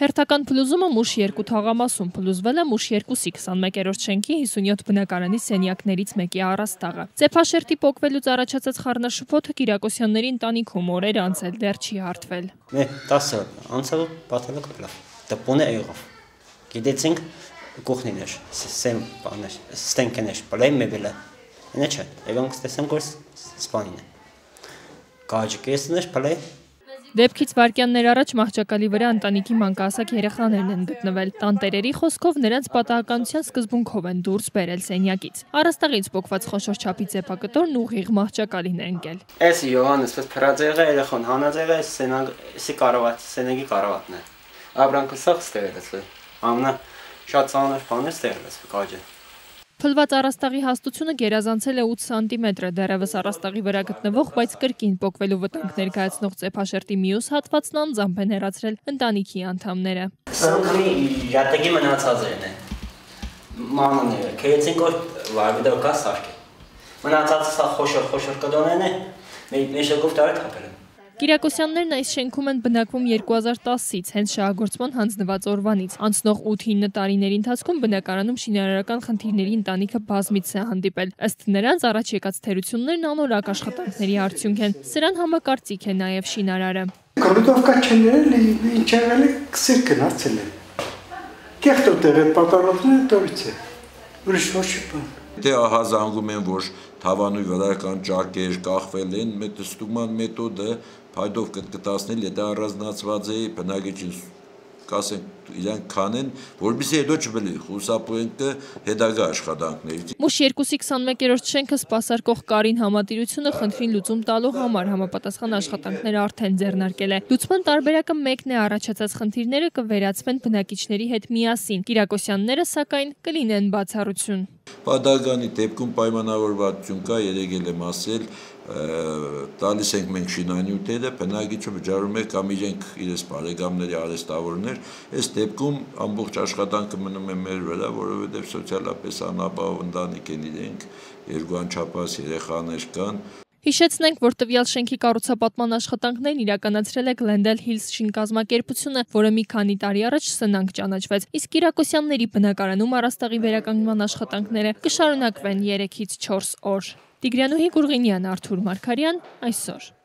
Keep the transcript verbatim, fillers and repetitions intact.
Հերթական փլուզումը Մուշ երկու թաղամասում փլուզվել է Մուշ երկուսի քսանմեկերորդ շենքի հիսունյոթ բնակարանի սենյակներից մեկի առաստաղը։ Ծեփաշերտի պոկվելուց առաջացած խառնաշփոթը Կիրակոսյանների ընտանիքում օրեր անց էլ դեռ չի հարթվել։ Մե տասը անցավ պատելը կլավ։ Դպոնը եղավ։ Գիտեցինք կողնիներ, սեմ բաներ, ստենքներ, բլայ մեբելը։ Ինչ է, եւանք ստեսեմ կորս սպանին։ Կաջկեսներ բլայ Դեպքից վայրկյաններ առաջ մահճակալի վրա ընտանիքի մանկահասակ երեխաներն են գտնվել։ Տանտերերի խոսքով նրանց պատահականության սկզբունքով են դուրս բերել սենյակից։ Առաստաղից պոկված խոշոր չափի ծեփակտորն ուղիղ մահճակալին է ընկել։ Էս Յոհաննես պես փրածեղը երեխան հանածեղը սենագի կարավատ, սենագի կարավատն է։ Աբրանքը սախ ստեղելեցվի։ Ամնա շատ ծանր բան է ստեղելեցվի կաջը։ Փլված առաստաղի հաստությունը գերազանցել է ութ սանտիմետր, դեռևս առաստաղի վրա գտնվող, բայց կրկին պոկվելու վտանգ ներկայացնող ծեփաշերտի մյուս հատվածն անձամբ են հեռացրել ընտանիքի անդամները։ Սանքրի յատակի մնացածերն են։ Մանաները, քեյցին կոր վարգդոկա սարքի։ Մնացածը սա խոշոր խոշոր կդոնեն է, մեջով տարի թափել են։ Կիրակոսյաններն այս շենքում են բնակվում երկու հազար տասից, հենց շահագործման հանձնված օրվանից։ Անցնող ութ-հինգ տարիների ընթացքում բնակարանում շինարարական խնդիրների ընտանիքը բազմիցս է հանդիպել։ Ըստ նրանց առաջ եկած թերություններն անորակ աշխատանքների արդյունք են։ Սրան համակարծիք է նաև շինարարը։ Կորուտովկա չներել ինչ եղել է քսեր գնացել է։ Կեղտոտեղ այդ պատառոտները տորից է։ Ուրիշ ոչ բան։ Դե ահազանգում են, որ թավանուի վրա կան ճարկեր, կախվել են, մեթստուման մեթոդը փայդով կտկտացնել, եթե առանձնացված է բնակիչին կասենք իրանք քանեն, որպեսզի հետո չբլի խուսափենք հետագա աշխատանքներից։ Մուշ երկուսի քսանմեկերորդ շենքը սպասարկող Կարին համատիրությունը խնդրին լուծում տալու համար համապատասխան աշխատանքներ արդեն ձեռնարկել է։ Լուծման տարբերակը մեկն է, առաջացած խնդիրները կվերացվեն բնակիչների հետ միասին։ Կիրակոսյանները սակայն կլինեն բացառություն։ Պատահականի դեպքում պայմանավորվածություն կա, երեգել եմ ասել, տալիս ենք մենք շինանյութերը, բնակիչը վճարում է կամ իրենք իրենց բարեկամների արհեստավորներ, այս դեպքում ամբողջ աշխատանքը մնում է մեր վրա, որովհետև սոցիալապես անապահով ընտանիք են իրենք, երկու անչափահաս երեխաներ կան։ Հիշեցնենք, որ տվյալ շենքի կառուցապատման աշխատանքներն իրականացրել է Glendale Hills շինկազմակերպությունը, որը մի քանի տարի առաջ սնանկ ճանաչվեց, իսկ Կիրակոսյանների բնակարանում առաստաղի վերականգնման աշխատանքները կշարունակվեն երեքից չորս օր։ Տիգրանուհի Գուրգինյան, Արթուր Մարգարյան, այսօր։